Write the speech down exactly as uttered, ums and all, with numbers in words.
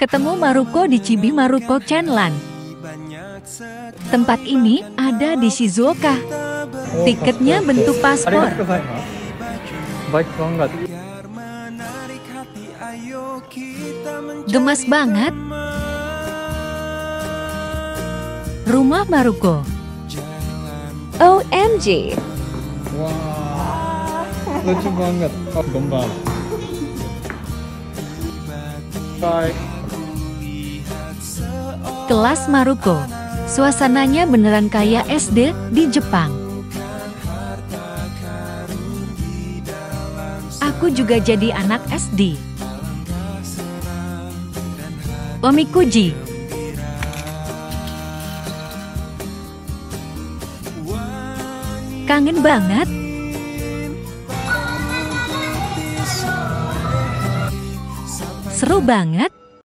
Ketemu Maruko di Chibi Maruko Chenlan. Tempat ini ada di Shizuoka. Tiketnya bentuk paspor. Baik banget. Gemas banget. Rumah Maruko. O M G. Wah, lucu banget. Oh, gombal. Bye. Kelas Maruko. Suasananya beneran kayak S D di Jepang. Aku juga jadi anak S D. Omikuji. Kangen banget. Seru banget.